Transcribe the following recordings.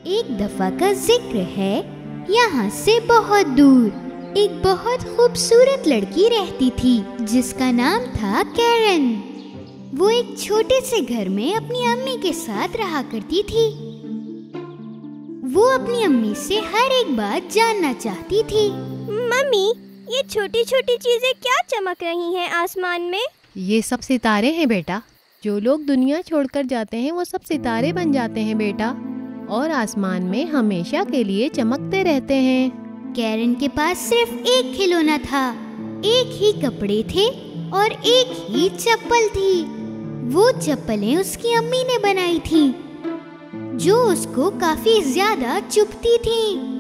एक दफा का जिक्र है, यहाँ से बहुत दूर एक बहुत खूबसूरत लड़की रहती थी जिसका नाम था कैरन। वो एक छोटे से घर में अपनी अम्मी के साथ रहा करती थी। वो अपनी अम्मी से हर एक बात जानना चाहती थी। मम्मी, ये छोटी छोटी चीजें क्या चमक रही हैं आसमान में? ये सब सितारे हैं बेटा। जो लोग दुनिया छोड़कर जाते हैं वो सब सितारे बन जाते हैं बेटा, और आसमान में हमेशा के लिए चमकते रहते हैं। कैरन के पास सिर्फ एक खिलौना था, एक ही कपड़े थे और एक ही चप्पल थी। वो चप्पलें उसकी अम्मी ने बनाई थी, जो उसको काफी ज्यादा चुभती थी।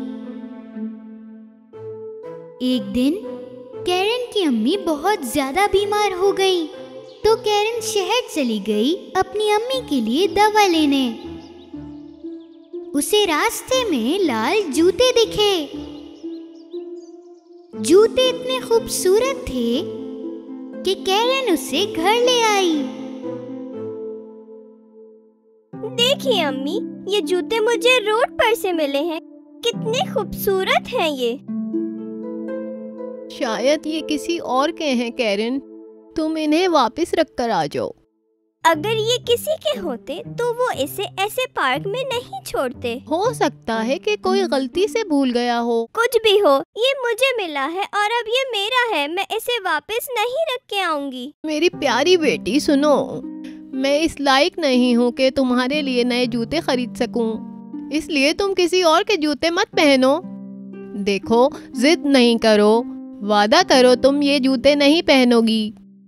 एक दिन कैरन की अम्मी बहुत ज्यादा बीमार हो गई, तो कैरन शहर चली गई अपनी अम्मी के लिए दवा लेने। उसे रास्ते में लाल जूते दिखे। जूते इतने खूबसूरत थे कि कैरन उसे घर ले आई। देखिए अम्मी, ये जूते मुझे रोड पर से मिले हैं। कितने खूबसूरत हैं ये। शायद ये किसी और के हैं कैरन, तुम इन्हें वापस रख कर आ जाओ। अगर ये किसी के होते तो वो इसे ऐसे पार्क में नहीं छोड़ते। हो सकता है कि कोई गलती से भूल गया हो। कुछ भी हो, ये मुझे मिला है और अब ये मेरा है। मैं इसे वापस नहीं रख के आऊंगी। मेरी प्यारी बेटी सुनो, मैं इस लायक नहीं हूँ कि तुम्हारे लिए नए जूते खरीद सकूं, इसलिए तुम किसी और के जूते मत पहनो। देखो, जिद नहीं करो, वादा करो तुम ये जूते नहीं पहनोगी।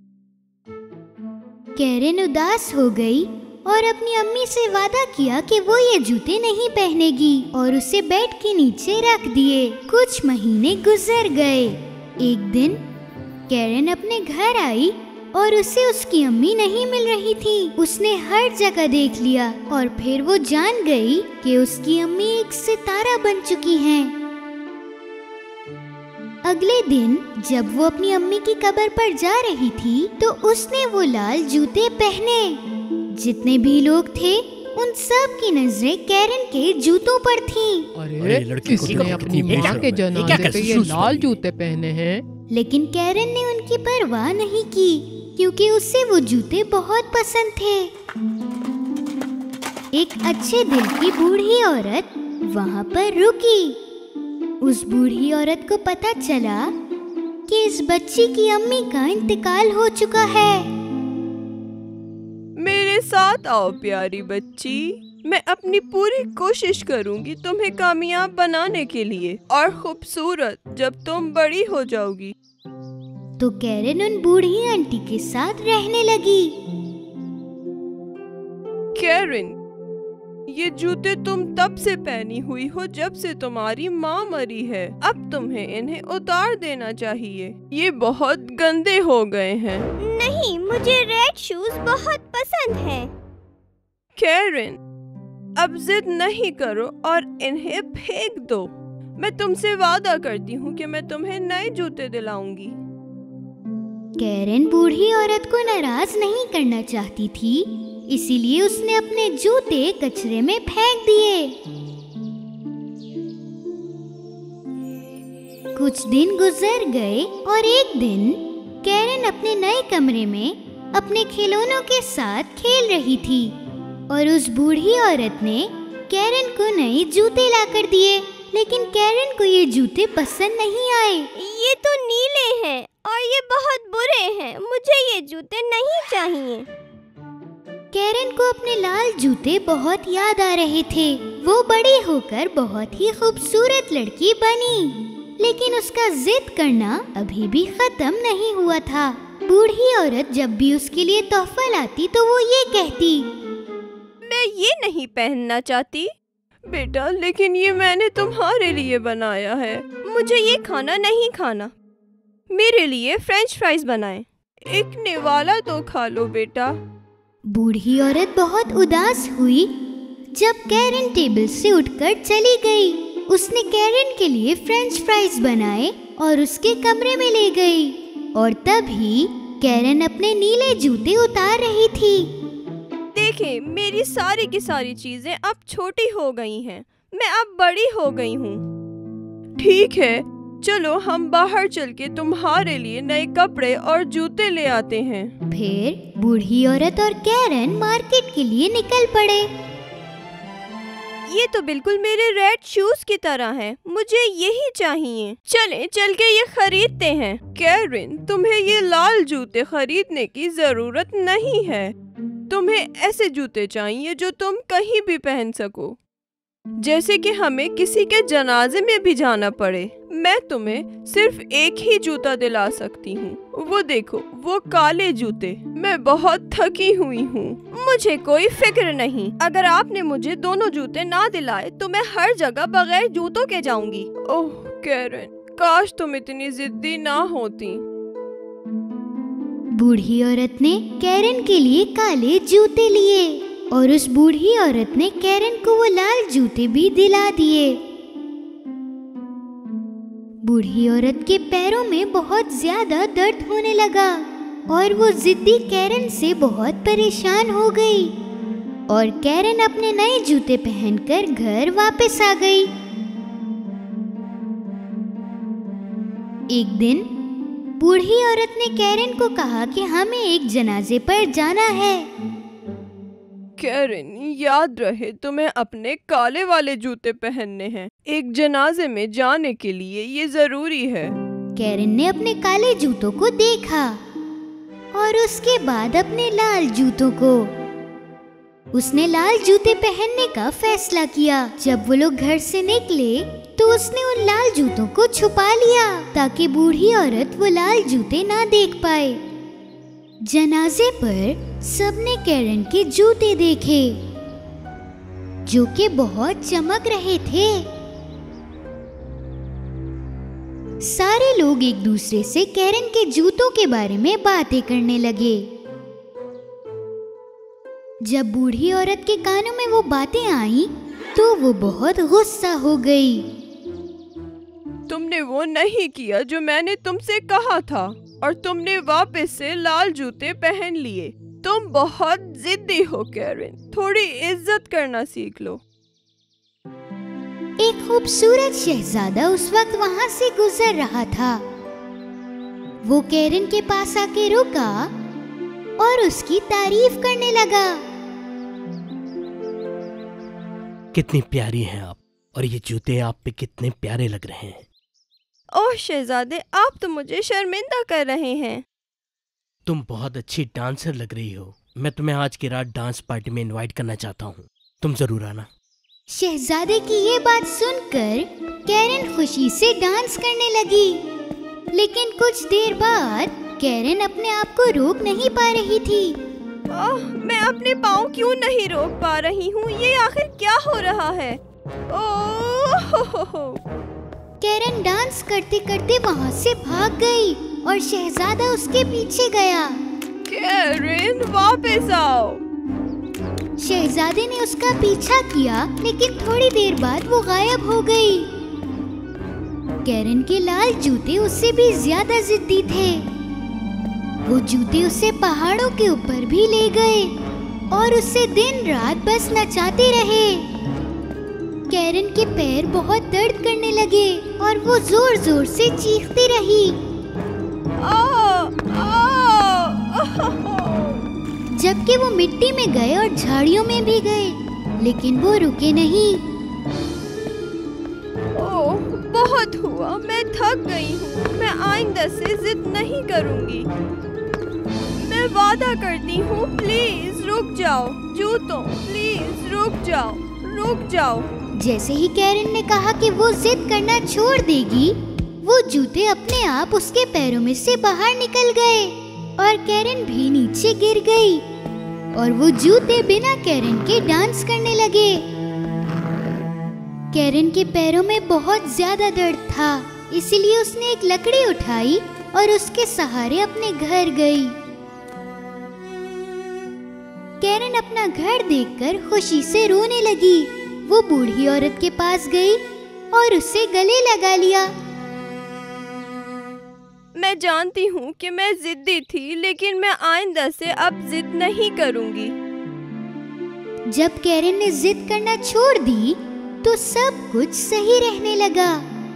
कैरन उदास हो गई और अपनी अम्मी से वादा किया कि वो ये जूते नहीं पहनेगी और उसे बेड के नीचे रख दिए। कुछ महीने गुजर गए। एक दिन कैरन अपने घर आई और उसे उसकी अम्मी नहीं मिल रही थी। उसने हर जगह देख लिया और फिर वो जान गई कि उसकी अम्मी एक सितारा बन चुकी हैं। अगले दिन जब वो अपनी अम्मी की कब्र पर जा रही थी तो उसने वो लाल जूते पहने। जितने भी लोग थे उन सब की नजरें कैरन के जूतों पर थीं। अरे लड़की किसी ने अपनी माँ के जनाजे पे ये लाल जूते पहने हैं। लेकिन कैरन ने उनकी परवाह नहीं की क्योंकि उसे वो जूते बहुत पसंद थे। एक अच्छे दिल की बूढ़ी औरत वहाँ पर रुकी। उस बूढ़ी औरत को पता चला कि इस बच्ची की अम्मी का इंतकाल हो चुका है। मेरे साथ आओ प्यारी बच्ची, मैं अपनी पूरी कोशिश करूंगी तुम्हें कामयाब बनाने के लिए और खूबसूरत जब तुम बड़ी हो जाओगी। तो कैरन उन बूढ़ी आंटी के साथ रहने लगी। कैरन, ये जूते तुम तब से पहनी हुई हो जब से तुम्हारी माँ मरी है। अब तुम्हें इन्हें उतार देना चाहिए, ये बहुत गंदे हो गए हैं। नहीं, मुझे रेड शूज बहुत पसंद हैं। कैरन, अब जिद नहीं करो और इन्हें फेंक दो। मैं तुमसे वादा करती हूँ कि मैं तुम्हें नए जूते दिलाऊंगी। कैरन बूढ़ी औरत को नाराज नहीं करना चाहती थी, इसीलिए उसने अपने जूते कचरे में फेंक दिए। कुछ दिन गुजर गए और एक दिन कैरन अपने नए कमरे में अपने खिलौनों के साथ खेल रही थी और उस बूढ़ी औरत ने कैरन को नए जूते लाकर दिए। लेकिन कैरन को ये जूते पसंद नहीं आए। ये तो नीले हैं और ये बहुत बुरे हैं। मुझे ये जूते नहीं चाहिए। कैरन को अपने लाल जूते बहुत याद आ रहे थे। वो बड़ी होकर बहुत ही खूबसूरत लड़की बनी, लेकिन उसका जिद करना अभी भी खत्म नहीं हुआ था। बूढ़ी औरत जब भी उसके लिए तोहफा लाती तो वो ये कहती, मैं ये नहीं पहनना चाहती बेटा, लेकिन ये मैंने तुम्हारे लिए बनाया है। मुझे ये खाना नहीं खाना। मेरे लिए फ्रेंच फ्राइज बनाएं। एक निवाला तो खा लो बेटा। बूढ़ी औरत बहुत उदास हुई जब कैरन टेबल से उठकर चली गई। उसने कैरन के लिए फ्रेंच फ्राइज बनाए और उसके कमरे में ले गई। और तभी कैरन अपने नीले जूते उतार रही थी। देखें, मेरी सारी की सारी चीजें अब छोटी हो गई हैं। मैं अब बड़ी हो गई हूँ। ठीक है, चलो हम बाहर चल के तुम्हारे लिए नए कपड़े और जूते ले आते हैं। फिर बूढ़ी औरत और कैरन मार्केट के लिए निकल पड़े। ये तो बिल्कुल मेरे रेड शूज की तरह हैं। मुझे यही चाहिए। चलें चल के ये खरीदते हैं। कैरन, तुम्हें ये लाल जूते खरीदने की जरूरत नहीं है। तुम्हें ऐसे जूते चाहिए जो तुम कहीं भी पहन सको, जैसे कि हमें किसी के जनाजे में भी जाना पड़े। मैं तुम्हें सिर्फ एक ही जूता दिला सकती हूँ। वो देखो, वो काले जूते। मैं बहुत थकी हुई हूँ। मुझे कोई फिक्र नहीं। अगर आपने मुझे दोनों जूते ना दिलाए तो मैं हर जगह बगैर जूतों के जाऊंगी। ओह कैरन, काश तुम इतनी जिद्दी ना होती। बूढ़ी औरत ने कैरन के लिए काले जूते लिए और उस बूढ़ी औरत ने कैरन को वो लाल जूते भी दिला दिए। बूढ़ी औरत के पैरों में बहुत ज्यादा दर्द होने लगा और वो जिद्दी कैरन से बहुत परेशान हो गई और कैरन अपने नए जूते पहनकर घर वापस आ गई। एक दिन बूढ़ी औरत ने कैरन को कहा कि हमें एक जनाजे पर जाना है। कैरन, याद रहे तुम्हें अपने काले वाले जूते पहनने हैं। एक जनाजे में जाने के लिए ये जरूरी है। कैरन ने अपने काले जूतों को देखा और उसके बाद अपने लाल जूतों को। उसने लाल जूते पहनने का फैसला किया। जब वो लोग घर से निकले तो उसने उन लाल जूतों को छुपा लिया ताकि बूढ़ी औरत वो लाल जूते ना देख पाए। जनाजे पर सबने कैरन के जूते देखे जो कि बहुत चमक रहे थे। सारे लोग एक दूसरे से कैरन के जूतों के बारे में बातें करने लगे। जब बूढ़ी औरत के कानों में वो बातें आई तो वो बहुत गुस्सा हो गई। तुमने वो नहीं किया जो मैंने तुमसे कहा था और तुमने वापस से लाल जूते पहन लिए। तुम बहुत जिद्दी हो कैरन, थोड़ी इज्जत करना सीख लो। एक खूबसूरत शहजादा उस वक्त वहां से गुजर रहा था। वो कैरन के पास आके रुका और उसकी तारीफ करने लगा। कितनी प्यारी हैं आप, और ये जूते आप पे कितने प्यारे लग रहे हैं। ओह शहजादे, आप तो मुझे शर्मिंदा कर रहे हैं। तुम बहुत अच्छी डांसर लग रही हो। मैं तुम्हें आज की रात डांस पार्टी में इनवाइट करना चाहता हूँ। तुम जरूर आना। शहजादे की ये बात सुनकर कैरन खुशी से डांस करने लगी, लेकिन कुछ देर बाद कैरन अपने आप को रोक नहीं पा रही थी। ओह, मैं अपने पाँव क्यों नहीं रोक पा रही हूँ? ये आखिर क्या हो रहा है? ओह! कैरन डांस करते करते वहाँ से भाग गई और शहजादा उसके पीछे गया। कैरन, वापस आओ। शहजादे ने उसका पीछा किया, लेकिन थोड़ी देर बाद वो गायब हो गई। कैरन के लाल जूते उससे भी ज्यादा जिद्दी थे। वो जूते उसे पहाड़ों के ऊपर भी ले गए और उससे दिन रात बस नचाते रहे। कैरन के पैर बहुत दर्द करने लगे और वो जोर जोर से चीखती रही। जबकि वो मिट्टी में गए और झाड़ियों में भी गए, लेकिन वो रुके नहीं। ओह, बहुत हुआ, मैं थक गई हूँ। मैं आइंदा से जिद नहीं करूँगी। मैं वादा करती हूँ, प्लीज रुक जाओ। जूतों, प्लीज रुक जाओ, रुक जाओ। जैसे ही कैरन ने कहा कि वो जिद करना छोड़ देगी, वो जूते अपने आप उसके पैरों में से बाहर निकल गए और कैरन भी नीचे गिर गई और वो जूते बिना कैरन के डांस करने लगे। कैरन के पैरों में बहुत ज्यादा दर्द था, इसलिए उसने एक लकड़ी उठाई और उसके सहारे अपने घर गई। कैरन अपना घर देखकर खुशी से रोने लगी। वो बूढ़ी औरत के पास गई और उससे गले लगा लिया। मैं जानती हूँ कि मैं जिद्दी थी, लेकिन मैं आइंदा से अब जिद नहीं करूँगी। जब कैरन ने जिद करना छोड़ दी तो सब कुछ सही रहने लगा।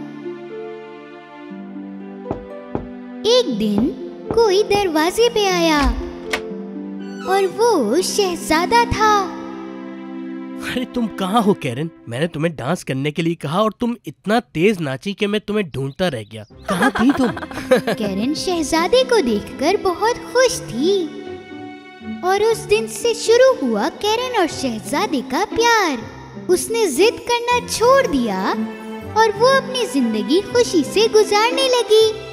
एक दिन कोई दरवाजे पे आया और वो शहजादा था। अरे तुम कहाँ हो कैरन? मैंने तुम्हें डांस करने के लिए कहा और तुम इतना तेज नाची कि मैं तुम्हें ढूंढता रह गया। कहाँ थी तुम? कैरन शहजादे को देखकर बहुत खुश थी और उस दिन से शुरू हुआ कैरन और शहजादे का प्यार। उसने जिद करना छोड़ दिया और वो अपनी जिंदगी खुशी से गुजारने लगी।